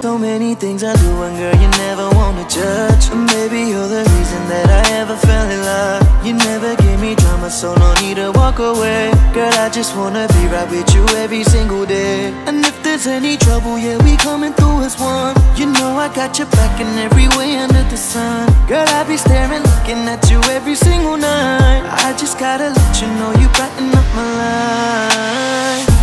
So many things I do, and girl, you never wanna judge. And maybe you're the reason that I ever fell in love. You never gave me drama, so no need to walk away. Girl, I just wanna be right with you every single day. And if there's any trouble, yeah, we coming through as one. You know I got your back in every way under the sun. Girl, I be staring, looking at you every single night. I just gotta let you know you brighten up my life.